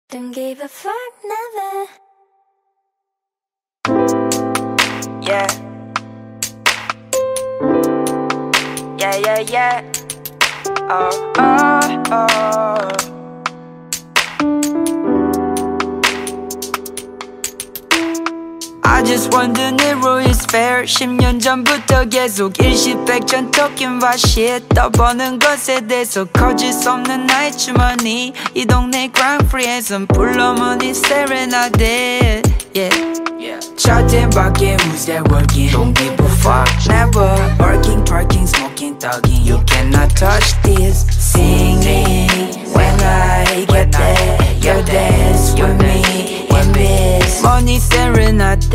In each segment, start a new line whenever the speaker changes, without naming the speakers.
Don't give a fuck, never.
Yeah. Yeah, yeah, yeah. Oh, oh, oh. I just wonder never is fair. 10년 전부터 계속 일시백전 talking about shit. 떠보는 것에 대해서 거짓 없는 나의 주머니. 이 동네 crime free에선 불러머니 serenade. Yeah. Shouting 밖에 who's that working? Don't give a fuck, never. Working, twerking, smoking, thugging. You cannot touch this. Singing when I get there. You're dance with me in this. Money serenade,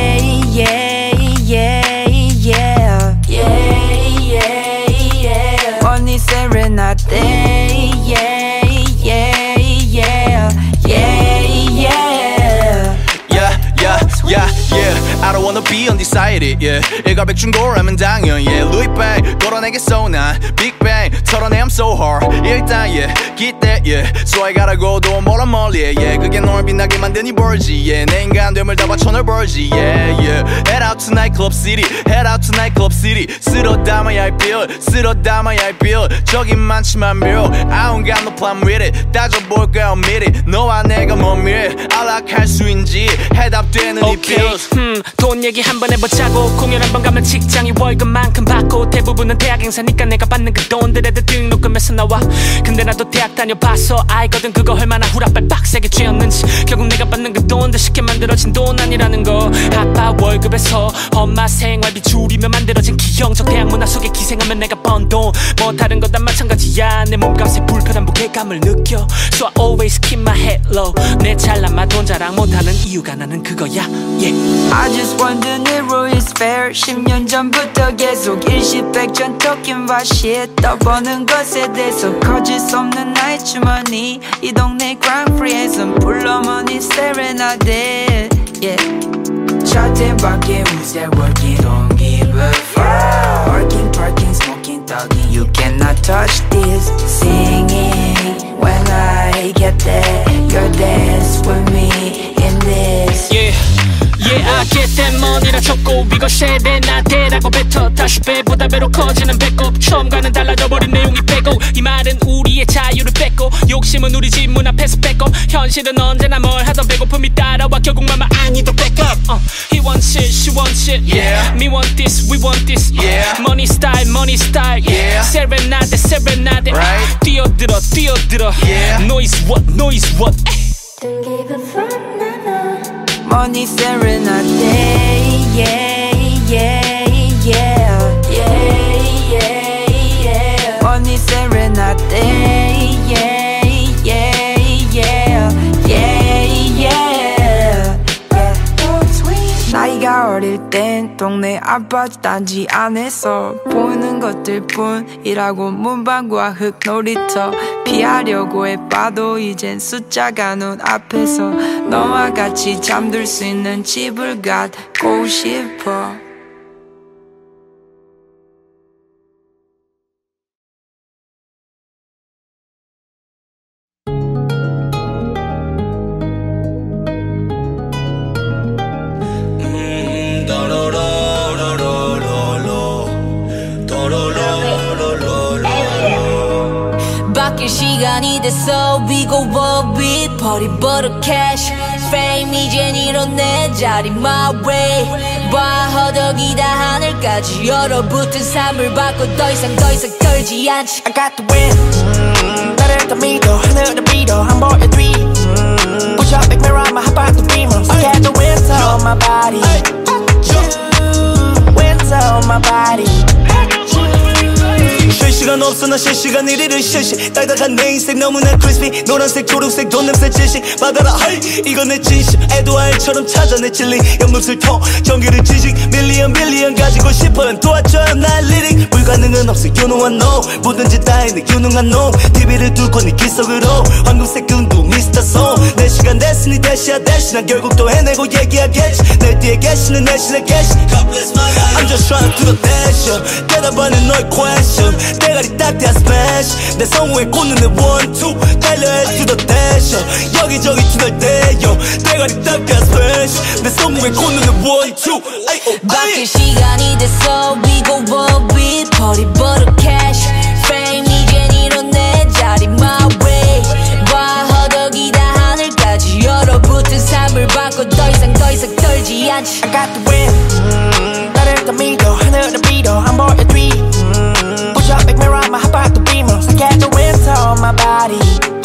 yeah, yeah, yeah. Yeah, yeah, yeah. Money serenade, yeah, yeah, yeah. Yeah, yeah.
Yeah, I don't wanna be undecided, yeah. 일가백중고라면 당연, yeah. Louis bag, 걸어내겠어 난 Big bang, 털어내 I'm so hard. 일단, yeah, get that, yeah. So I gotta go 더 멀리, yeah. 그게 널 빛나게 만든 이 벌지, yeah. 내 인간됨을 다 바쳐 널 벌지, yeah, yeah. Head out to nightclub city, head out to nightclub city. 쓸어 담아야 할 bill, 쓸어 담아야 할 bill. 저긴 많지만 mirror, I don't got no problem with it. 따져볼까 admit it. 너와 내가 뭔 미래, 안락할 수인지 해답되는 이 pills.
돈 얘기 한번 해보자고. 공연 한번 가면 직장이 월급만큼 받고 대부분은 대학 행사니까 내가 받는 그 돈들에도 등록금에서 나와. 근데 나도 대학 다녀봐서 알거든 그거 얼마나 후라빨 빡세게 쥐었는지. 결국 내가 받는 그 돈들 쉽게 만들어진 돈 아니라는 거. 아빠 월급에서 엄마 생활비 줄이며 만들어진 기형적 대학 문화 속에 기생하면 내가 번 돈. 뭐 다른 거 다 마찬가지야. 내 몸값에 불편한 무게감을 느껴. So I always keep my head low. 내 잘난 돈 자랑 못하는 이유가 나는 그거야, yeah.
I just wonder never is fair. 10년 전부터 계속 일시백전 talking about shit. 떠보는 것에 대해서 거짓 없는 나의 주머니. 이 동네 crime free에선 불러머니 serenade, yeah. Shouting 밖에 who's that working? Don't give a fuck. Working, twerking, smoking, thugging. You cannot touch this. Singing when I get there. You're dance with me in this.
Yeah, I get that money라 쳤고 이거 세레나데라고 뱉어. 다시 배보다 배로 커지는 배꼽. 처음과는 달라져버린 내용이 빼고. 이 말은 우리의 자유를 뺏고 욕심은 우리 집 문 앞에서 뺏고. 현실은 언제나 뭘 하던 배고픔이 따라와 결국 맘마 아니도 backup. He wants it, she wants it,
yeah.
Me want this, we want this,
yeah.
Money style,
yeah.
Serenade,
right.
뛰어들어,
yeah.
Noise what?
Don't give a fuck, never.
Money serenade, yeah, yeah, yeah. Yeah, yeah, yeah. Money serenade, yeah, yeah, yeah. Yeah, yeah, yeah. 나이가 어릴 땐 동네 아파트 단지 안에서 보이는 것들 뿐이라고 문방구와 흙놀이터 피하려고 해봐도 이젠 숫자가 눈 앞에서 너와 같이 잠들 수 있는 집을 갖고 싶어.
바뀔 시간이 됐어. We go up with 버리버려 cash fame. 이젠 이런 내 자리 my way. 봐 허덕이다 하늘까지 얼어붙은 삶을 받고 더 이상 떨지 않지.
I got the win. 나를 더 믿어 하늘을 믿어 안 보여 dream. Push up like mirror my hot about the beamers. Get the winter on my body. Winter on my body.
쉴 시간 없어 나 실시간 1위를 실시. 딱딱한 내 인생 너무나 crispy. 노란색 초록색 돈 냄새 질식. 받아라 하이 이건 내 진심. 에드와일처럼 찾아내 진리. 연못을 통 전기를 지식. 밀리언 가지고 싶어요. 도와줘요 날 리릭. 불가능은 없어 you know I know. 뭐든지 따위는 유능한 놈. TV를 두고 네 길 속으로 황금색 운동 미스터 송. 내 시간 됐으니 대시야 대시. 난 결국 또 해내고 얘기하겠지. 내 뒤에 계시는 내 신의 계시. I'm just trying to do the passion. 대답하는 너의 question. 대가리 딱대야 smash. 내 성우에 꽂는 애 one two 달려야 to the dash 여기저기 투덜대요 대가리 닦아 splash 내 성우에 꽂는 애 one two
바뀔 시간이 됐어 we go up with party butter cash fame 이젠 이뤄내 자리 my way 와 허덕이다 하늘까지 얼어붙은 삶을 바꿔 더 이상 떨지 않지
I got the win 나를 더 믿어 하늘을 믿어 안 보여 dream Push up big mirror my hop out the beamer I got the winter on my body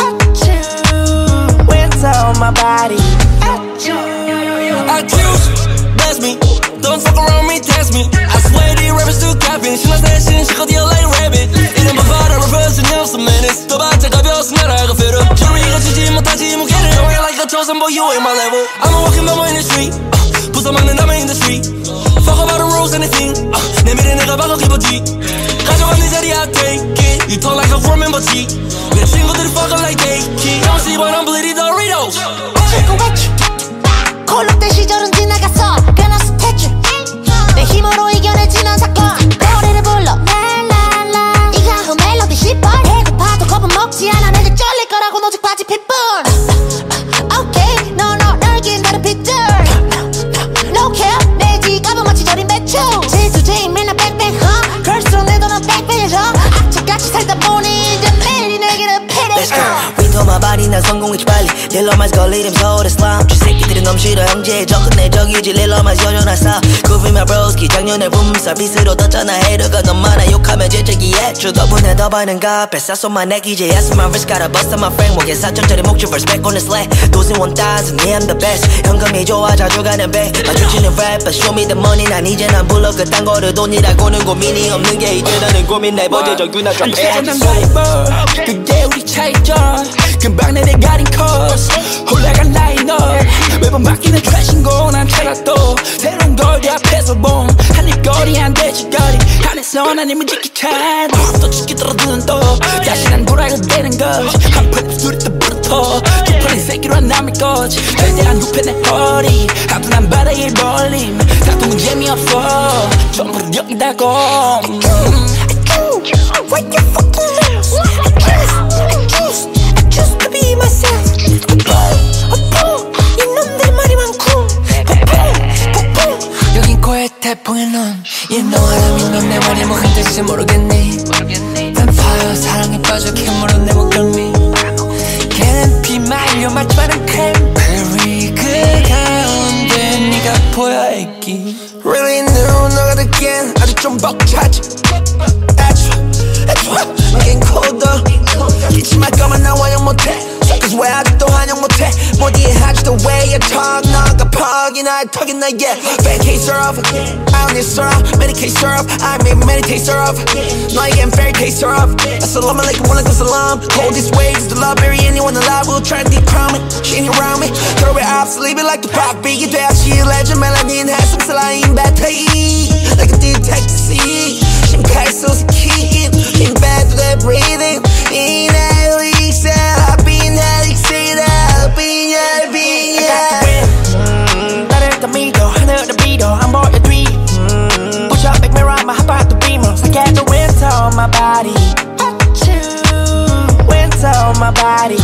Winter on my body
I choose that's me Don't fuck around me test me I swear these rappers do capping 신나 대신 시커디어 like rabbit 이름 봐봐라 reverse in just a minute 더 반짝 가벼워서 날아가 feel it 주위가 주지 못하지 무게를 Don't act like a chosen boy you ain't my level I'm a walking mama in the street 부숴먹는 남의 in the street Fuck about the rules anything 내 미래 내가 바꿔 기버지 가져가 네 자리 I take it You talk like a woman but she 내 친구들이 fuck up like they key Don't see but I'm bleeding Doritos
콜록대 시절은 지나갔어 끊었어 대출 내 힘으로 이겨내지 난 사건 노래를 불러 랄랄라 이가 그 멜로디 10번 배고파도 겁은 먹지 않아 내가 쫄릴 거라고 노직 바지 핏불 오케이 널 기다려 핏들 No care 내 지갑은 마치 저린 배추 질투제인 맨날 뺑뺑 그럴수록 내 돈은 뺑뺑해져 악착같이 살다 보니 이제 매일이 내게는 필요해
Let's go 윈터 마발이 난 성공했지 빨리 릴러마스 걸리름 서울의 슬럼 쥐새끼들이 너무 싫어 형제 저 끝내 저기지 릴러마스 여전한 싸 구비 마 브로스키 작년에 붐 서비스로 떴잖아 헤이터가 너무 많아 욕하면 재채기해 주 덕분에 더 버는가 뱃사손만 내기 이제 yes my wrist gotta bust on my framework 4천짜리 목줄 verse back on the slack 도sin 1000 yeah I'm the best 현금이 좋아 자주 가는 배 마주치는 rap but show me the money 난 이제 난 불러 그딴 거를 돈이라고는 고민이 없는 게 이제 나는 고민 내 버제 정규나 좀
안전한 라이벌 그게 우리 차이점 금방 내내 가린 코스 올라간 라인업 매번 바뀌는 트래싱고 난 찾아도 새로운 걸 내 앞에서 봄 한입거리 안 되지 거리 안에서 난 힘을 지키 칸 또 죽기 떨어지는 또 다시 난 돌아가 되는 거지 한판 입술이 또 부르터 두판의 새끼로 한 남의 거지 대대한 후패 내 허리 아픈한 바다의 벌림 다툼은 재미없어 전부 여기다고
What you fucking lost? I choose to be myself. 이놈들 말이 많고.
여긴 코에 태풍의 눈. 너하라면 넌 내 말이 뭐 흔들지 모르겠니? 뱀파이어 사랑에 빠져 캐물어 내 목덜미. 걔는 비 말려 마주하는 크랜베리 그 가운데 네가 보여 있기. Really new 너가 듣기엔 아주 좀 벅차지. Getting colder 기침할 거면 나 환영 못해 Cause 왜 아직도 환영 못해 못 이해하지 the way you talk 너가 퍽이 나의 턱이 나의 Fake case syrup I don't need syrup Medicaid syrup I make meditate syrup 너에겐 fairy taste syrup Assalamu alaikum walaikum salam Hold this way cause the love bury anyone alive We'll try to decrown it She ain't around me Throw it off so leave it like the pop beat You 돼야 she a legend melanin has some saline battery Like a detective see 심카이 소스키 In bed to the breathing In a week cell I've been exceeded I've been
나를 더 믿어 하늘을 믿어 안 보여 dream Push up big mirror my hop out the beamer I got the winter on my body Winter on my body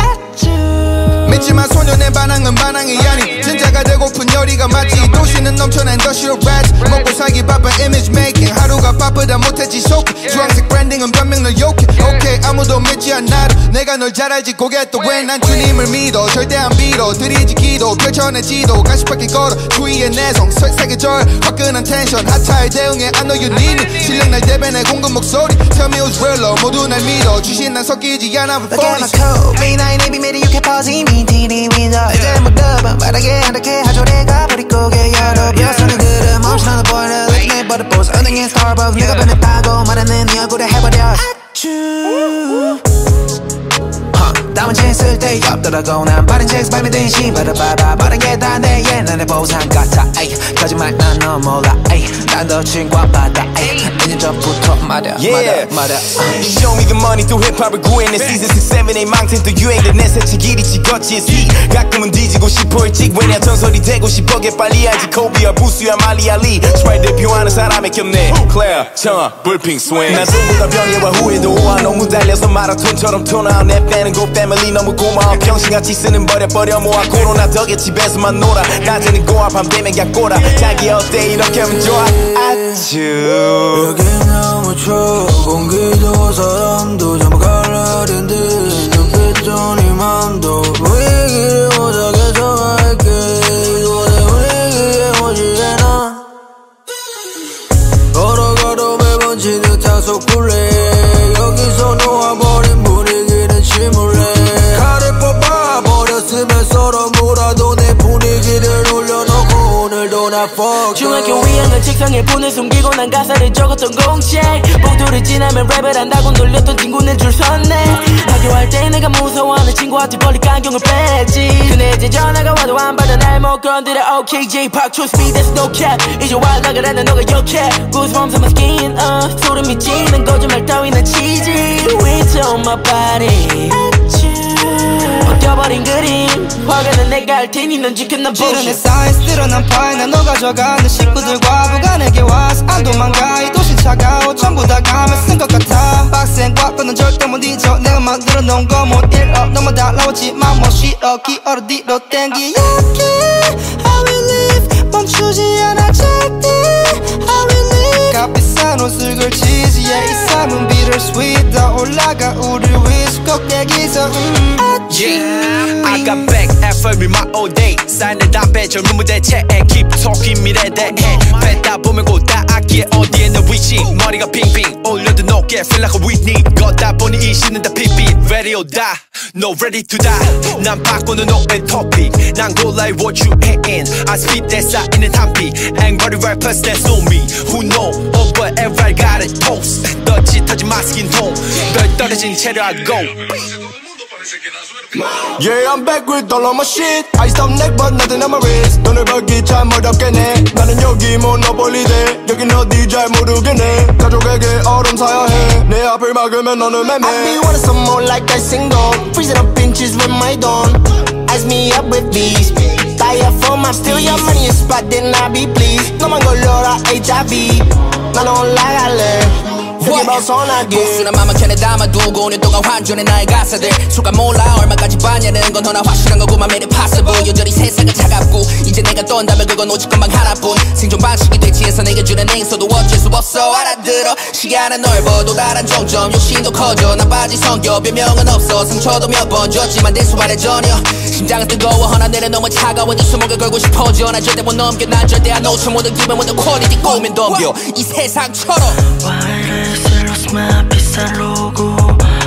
믿지마 소년의 반항은 반항이 아니 진짜가 되고픈 열의가 맞지 도시는 넘쳐난 industrial rats 먹고 살기 바쁜 image making 하루가 바쁘다 못해 지속해 주황색 브랜딩은 변명을 욕해 오케이 아무도 믿지 않아도 내가 널 잘 알지 고개 또 왜 난 주님을 믿어 절대 안 빌어 드리지 기도 펼쳐내 지도 가시밭길 걸어 주위의 내성 사계절 화끈한 텐션 핫타에 대응해 I know you need me 실력 날 대변해 공급 목소리 Tell me who's real 모두 날 믿어 주신 난 섞이지 않아 with phonies
Look at my code V9 AB 미리 you can pause me TD 위저 이제 못 덮어 바닥에 한렇게 하죠 내가 버릴 고개 열어 여서는 그릇 멈춰 보이는 내 버릇보스 은행에 Starbucks 내가 변했다고 말하는 네 얼굴에 해버려 아쭈 남은 책 쓸 데 없더라고 난 바른 책 발매된 신받아봐봐 바른 게 다 내 옛날의 보상 같아 에이 거짓말 난 너 몰라 에이 난 더 칭찬받아 에이 2년 전부터 말야
Show me the money 또 힙합을 구해내 Season 6, 7, 8 망친 또 유행돼 내 새치 길이 찍었지 가끔은 뒤지 해지고 싶어 일찍 왜냐 전설이 되고 싶어 개빨리 알지 코비야 부수야 말리알리 스프라이 대표하는 사람의 겹네 클레어 청아 불핑 스윙 난 전부다 병예와 후회도 오아 너무 달려서 마라톤처럼 톤아웃 내 빼는 고 패밀리 너무 고마워 병신같이 쓰는 버려 모아 코로나 덕에 집에서만 놀아 낮에는 고아 밤 되면 약골아 자기 어때 이렇게 하면 좋아 아주
여기 너무 추워 공기도 사람도 전부 갈라린 듯 눈빛도 네 맘도 분위기를 오작해 정할게 이곳의 분위기에 오지게 난 걸어가도 매번 지듯한 속굴레 여기서 놓아버린 분위기는 침울해 칼을 뽑아버렸으면 서로 몰아도 내 분위기를 올려놓고 오늘도 나 fuck
중학교 2학년 책상에 폰을 숨기고 난 가사를 적었던 공책 보도를 지나면 랩을 한다고 놀렸던 친구는 줄 섰네 학교할 때 내가 무서워하는 친구한테 벌리 깡경을 뺐지 근데 이제 전화가 와도 안 받아 날 못 건드려 OK J-Pop trust me that's no cap 이제 완락을 하는 너가 욕해 Goosebumps on my skin 소름이 찌는 거짓말 따위는 치지 Winter on my body 벗겨버린 그림 화가는 내가 할 테니 넌 지금 난
지른 내 사이즈 드러난 파이 난 너가 져가는 식구들과 부가 내게 와서 안 도망가 이 도시 차가워 전부 다 감을 쓴 것 같아 빡센 과거는 절대 못 잊어 내가 만들어 놓은 거 못 잃어 너무 달라웠지만 못 쉬어 기어로 뒤로 땡기 여기 How we live 멈추지 않아 절대 How we live 값비싼 옷을 걸치지 yeah, 이 삶은 bittersweet 더 올라가 우릴 위해서 꼭대기서
Yeah, I got back effort with my all day 쌓이는 담배 젊은 무대 채에 keep talking 미래에 대해 뱉다 보면 곧닿기에 어디에는 위치 머리가 빙빙 올려도 높게 feel like a Whitney 걷다 보니 이 시는 다 핏빛 ready or die no ready to die 난 바꾸는 너의 topic 난 골라 what you ain't I spit that 쌓이는 한피 angry rappers that's on me who know oh but everybody got it toast 덫이 터진 마스킨 통 별 떨어진 채로 I go
Yeah, I'm back with all of my shit Iced up neck but nothing on my wrist 눈을 벌기 참 어렵겠네 나는 여기 모노폴리대 여긴 어디 잘 모르겠네 가족에게 얼음 사야 해 내 앞을 막으면 너는 매매
I be wanting some more like I sing on freezing up inches with my dawn Ice me up with bees Styrofoam, I'm still your money spot then I be pleased 너만 걸려라 HIV 난 올라갈래
복수는 맘막현에 담아두고 5년 동안 환전해 나의 가사들 수가 몰라 얼마까지 봤냐는 건 너나 확실한 거구만 made it possible 여전히 세상은 차갑고 이제 내가 떤다면 그건 오직 것만 하나뿐 생존 방식이 대치해서 내게 주는 행소도 어쩔 수 없어 알아들어 시간은 넓어 또 다른 종점 욕심도 커져 난 빠진 성격 변명은 없어 상처도 몇 번 줬지만 내 수발에 전혀 심장은 뜨거워 하나늘은 너무 차가워 네 수목을 걸고 싶어져 난 절대 못 넘겨 난 절대 안 놓쳐 모든 기분 모든 퀄리티 꼬우면 덤벼 이 세상처럼
Lost my 비싼 로고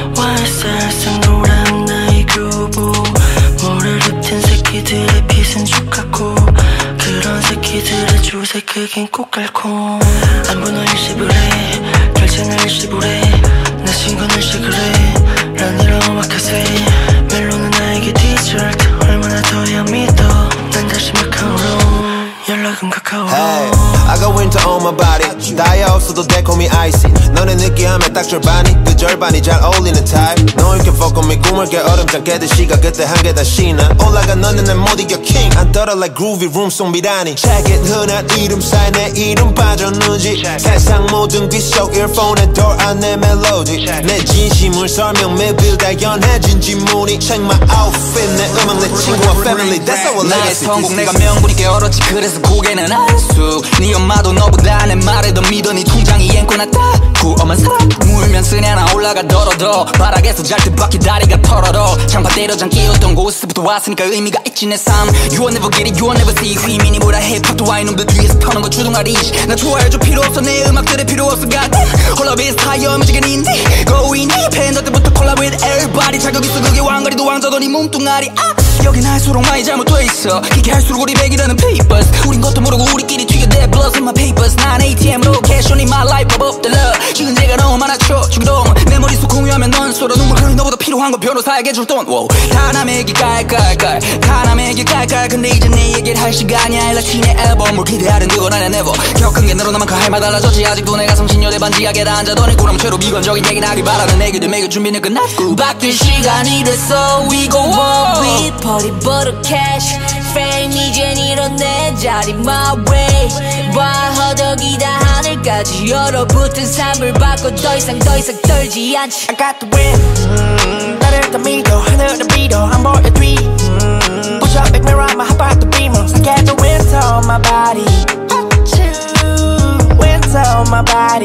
YSL 노란 나의 교보 모를 흩은 새끼들의 핏은 죽같고 그런 새끼들의 주색 크긴 꽃갈콩 안부는 일시불해 결제는 일시불해 내 친구는 일시그래 란이라 오마카세 멜로는 나에게 디저트 얼마나 더야 믿어 난 다시 마카오로 연락은 카카오로
Hey, I got winter on my body 나야 없어도 달콤이 icy 너네 느끼하면 딱 절반이 그 절반이 잘 어울리는 type No you can fuck on me 꿈을 깨 얼음장 깨듯이가 그때 한 개 다시나 올라가 너는 날 못 이겨 king 안 떨어 like groovy room 송 미라니 Check it 흔한 이름 사이 내 이름 빠졌는지 세상 모든 귀 속 earphone에 door 안내 멜로디 내 진심을 설명 매빌 다 연해진 지문이 Check my outfit 내 음악 내 친구와 family That's how I like
나의 성공 내가 명분이 깨어렀지 그래서 고개는 안쑥 네 엄마도 너보다 내 말을 더 믿어 네 통장이 앵꼬났다 구엄한 사람 물면 쓰냐나 올라가 덜어더 바닥에서 잘 때 바퀴 다리가 털어러 장판 때려장 끼었던 곳에서부터 왔으니까 의미가 있지 내 삶 You will never get it, you will never see 휘민이 뭐라 힙합도 와인 놈들 뒤에서 터는 거 주둥아리지 나 좋아해줘 필요 없어 내 음악들에 필요 없어 goddamn 홀라 비슷하여 뮤직은 인디 Go in 네 팬더 때부터 콜라 with everybody 자격 있어 그게 왕거리도 왕자도 네 몸뚱아리 여긴 할수록 많이 잘못돼 있어 이게 할수록 우리 백이라는 papers 우린 것도 모르고 우리끼리 튀겨대 blood in my papers 난 ATM으로 cash on in my life above the love 지금 제가 너무 많아져 죽이동 내 머릿속 공유하면 넌 쏘러 눈물 흘린 너보다 필요한 건 변호사에게 줄 돈 다 남의 얘기 깔깔깔 다 남의 얘기 깔깔 근데 이제 내 얘기를 할 할 시간이야 엘라틴의 앨범을 기대하는 그건 아니야 never 겪은 게 늘어나면 할 말 달라졌지 아직도 내 가슴 신녀대 반지하게 앉아더니 구름체로 비관적인 얘기는 하길 바라는 애기들 매일 준비는 끝났고
바뀔 시간이 됐어 We go up with party butter cash Fame 이젠 이런 내 자리 my way 와 허덕이다 하늘까지 얼어붙은 삶을 바꿔 더 이상 떨지 않지
I got the win 나를 더 믿어 하늘을 믿어 안 보여 뒤 Push up back mirror my hop out the beamer I get the winter on my body Winter on my body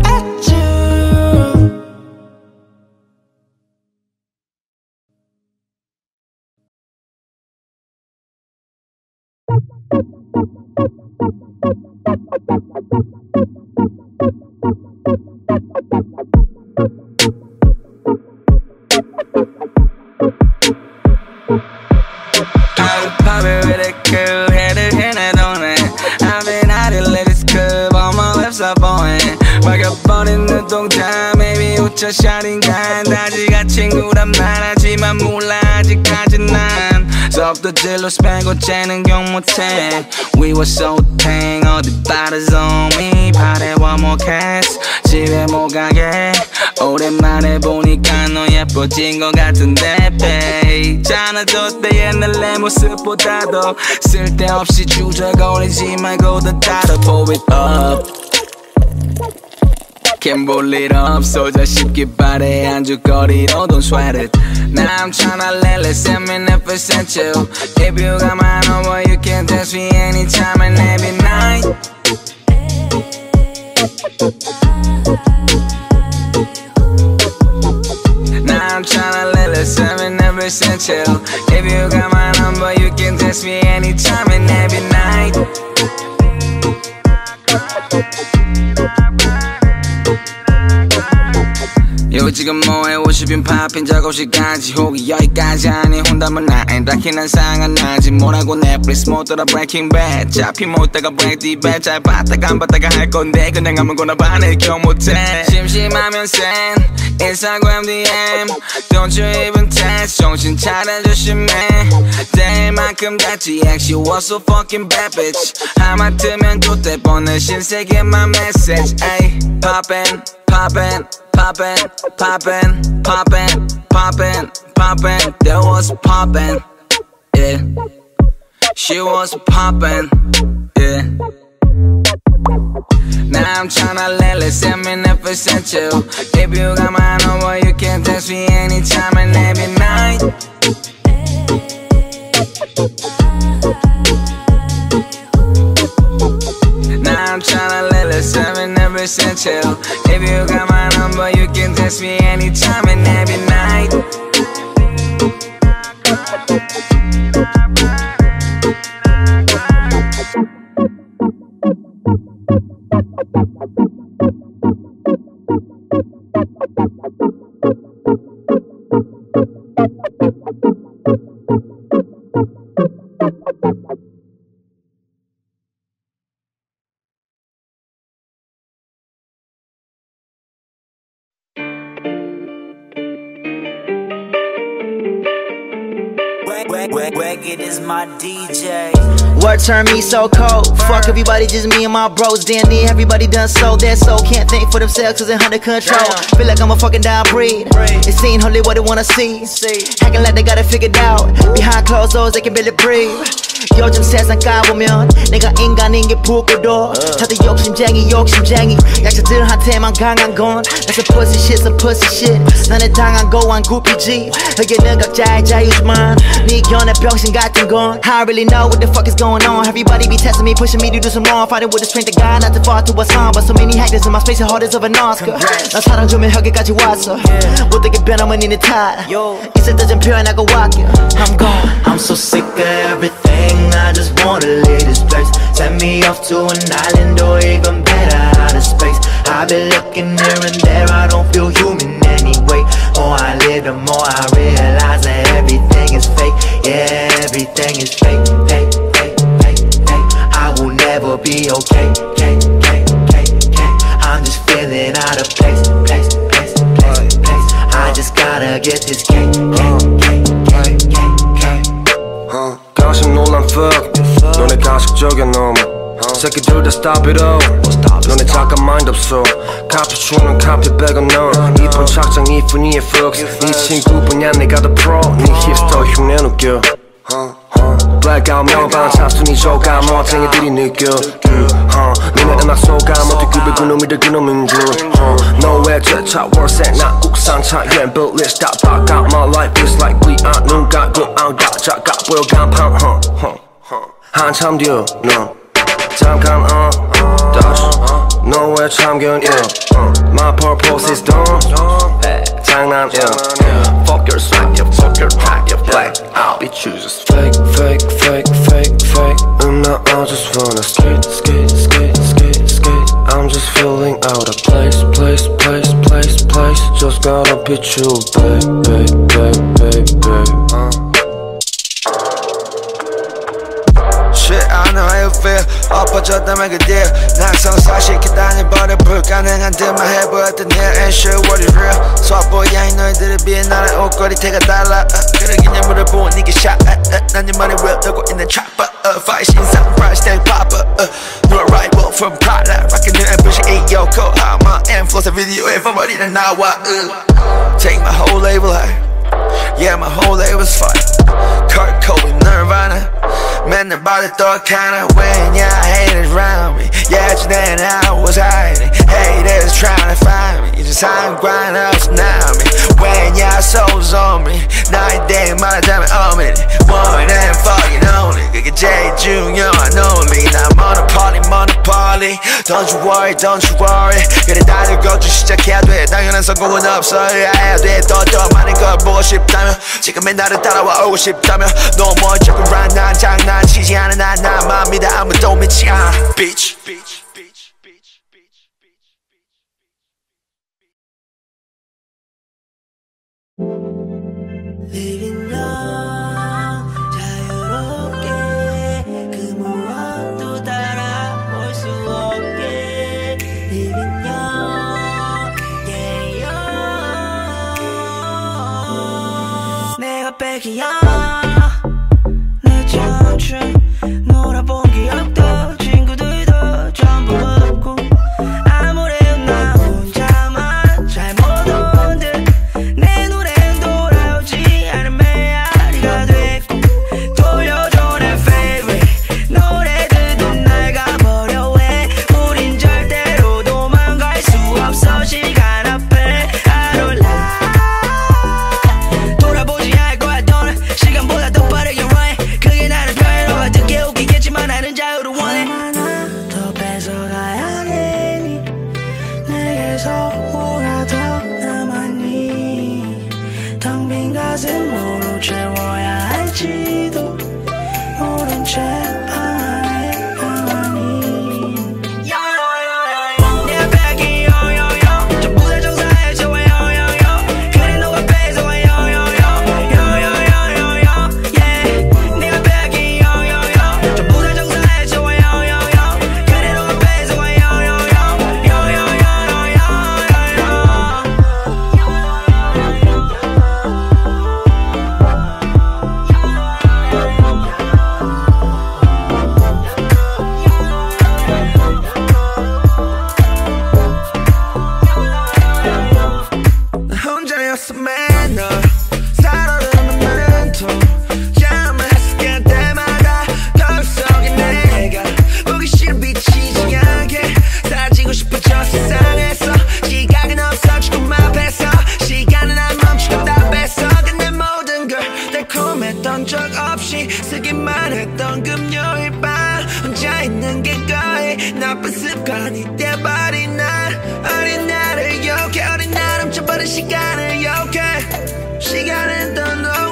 Poppin' with a curve, had a hand on it. I've been out and let it curve, all my lips are blowing. 막혀버린 눈동자, maybe 우차 샤링간. 다지가 친구란 말하지만 몰라 아직까진 난. 수업도 질로 스패고 쟤는 경 못해. We were so tang, 어디 빠르서 me. 발에 one more cast, 집에 못 가게. 오랜만에 보니까 너 예뻐진 것 같은데 babe 잘나줬대 옛날 내 모습보다도 쓸데없이 주저거리지 말고 더 따라 pull it up Can't pull it up 소자 쉽게 발에 안주거리로 don't sweat it Now I'm tryna let it send me never sent you If you got mine over you can text me anytime and every night Now I'm tryna let it send me never sent you If you got my number you can text me anytime and every night 요 지금 뭐해 50인 팝인 작업시간지 혹이 여기까지 아니 혼담은 나인 딱히 난 상관나지 뭐라고 넷플릭스 못 들어 Breaking Bad 잡히 못다가 Break the Bad 잘 봤다가 안 봤다가 할 건데 그냥 아무거나 반해 경 못해 심심하면 send Instagram DM Don't you even text 정신 차려 조심해 때만큼 같지 She was so fucking bad bitch 하마터면 좋대 뻔한 신세계만 메시지 Ay poppin' poppin' Poppin', poppin', poppin', poppin', poppin'. That was poppin', yeah. She was poppin', yeah. Now I'm tryna let it send me never sent you. If you got my number, you can text me anytime and every night. Now I'm tryna let it send me never sent you. If you got my number, you can text me anytime and every night.
It is my DJ.
What turned me so cold? Fuck everybody, just me and my bros. Damn near everybody done sold their soul. Can't think for themselves cause they're under control. Feel like I'm a fucking down breed. It seems only what they wanna see. Hacking like they got it figured out. Behind closed doors they can barely breathe. 요즘 세상 까보면 내가 인간인 게 부끄러워. 다들 욕심쟁이 약자들한테만 강한 건 That's a pussy shit, some pussy shit. 나는 당한 고한 구피지. 여기는 각자의 자유지만 네 견해 병신 같은 건 I really know what the fuck is going on. Everybody be testing me, pushing me to do some wrong. Fighting with the strength of God, not to fall to a song. But so many hackers in my space, the hardest of an Oscar. 나 사랑 주면 여기까지 왔어. 못되게 변하면 니네 탓. 있을 때 좀 표현하고 walk you. I'm gone.
I'm so sick of everything. I just wanna leave this place. Send me off to an island or even better out of space. I've been looking here and there, I don't feel human anyway. More I live, the more I realize that everything is fake. Yeah, everything is fake, fake, fake, fake, fake. I will never be okay, okay, okay, okay, okay. I'm just feeling out of place, place, place, place, place. I just gotta get this cake, cake, cake, cake, cake, cake.
강심 논란 fuck 너네 적여 넘어 새끼들 다 stop it all 너네 잠깐 마인드 없어 카푸치노는 카피백은 넌 이쁜 착장 이쁜 이의 flux 네 친구뿐이야 내가 더 프로 네 힙스터 흉내 웃겨 blackout 명반 차순위 저감 멋쟁이들이 느껴 너네 음악 소감 어떻게 구별 그놈이들 그놈인 줄 너의 제차 월세 나 국산차 yeah bullish 다 바꿔 my life is like we are 눈 감고 안 가자가 보여 간판 한참 뒤어 너 잠깐 다시 너의 참견 my purpose is done 장난 fuck your swag yeah fuck your track yeah black I'll be choosers fake fake fake fake fake no I just wanna skate skate skate skate skate I'm just feeling out of place place place place place just gotta be you babe babe babe babe babe
Shit, I know how you feel 엎어졌다면 그 deal 난 성사시켰다니 버려 불가능한 듯만 해보였던 일 Ain't sure what is real 소아보야인 너희들에 비해 나의 옷걸이태가 달라 그러긴 예물을 보은 니게 샷 난 네 머리 whip 들고 있는 chopper Fire 신상 price tag popper New arrival from Prada Rockin' new ambition in Yokohama Influencer video에 버버리는 나와 Take my whole label high Yeah, my whole label's fire Kurt Cobain, Nirvana 맨날 받았던 kinda when yeah haters around me Yeah, then I was hiding Haters trying to find me just I'm grinding out tsunami When yeah soul's on me 나의 대 말하자면 어머니 One and fucking only 그게 제일 중요한 only 난 monopoly Don't you worry 그래 다들 걱정 시작해야 돼 당연한 성공은 없어야 해야 돼더 많은 걸 보고 싶다면 지금의 나를 따라와 오고 싶다면 No more joking around 난 장난치지 않아 난 나만 믿어 아무도 믿지 않아 Bitch
Living young 자유롭게 그 무엇도 따라올 수 없게 Living young yeah young 내가 뺏기야 내 청춘 놀아본 기억도 친구들도 전부 없고 아무래도 나 혼자만 잘 못 온 듯 내 노래는 돌아오지 않은 메아리가 됐고 돌려줘 내 favorite 노래들도 날 가버려 왜 우린 절대로 도망갈 수 없어 시간 앞에 I don't lie 돌아보지 않을 거야 너는 시간보다 더 빠르게 run 그게 나를 별로가 듣게 웃기겠지만 나는 자유를 원해 얼마나 더 뺏어가야 되니 내게서 뭐가 더 남았니 텅 빈 가슴으로 채워야 할지도 모른 채 방 안에 가만히 내 백이 요요요 전부 다 정상에서 와 요요요 그래 너가 뺏어와 요요요 내가 백이 요요요 전부 다 정상에서 와 요요요 그래 너가 뺏어와 나 혼자였어 맨날 살아가는 멘토 잠을 때마다 거울 속에 내가 보기 싫은 비치지 않게 사라지고 싶어져 세상에서 시각은 없어지고 맘에서 시간은 안 멈추고 다 뺏어 근데 모든 걸 달콤했던 적 없이 쓰기만 했던 금요일 밤 혼자 있는 게 거의 나쁜 습관이 돼버린 날 어린 나를 욕해 어린 날 훔쳐버린 시간을 욕해 시간은 더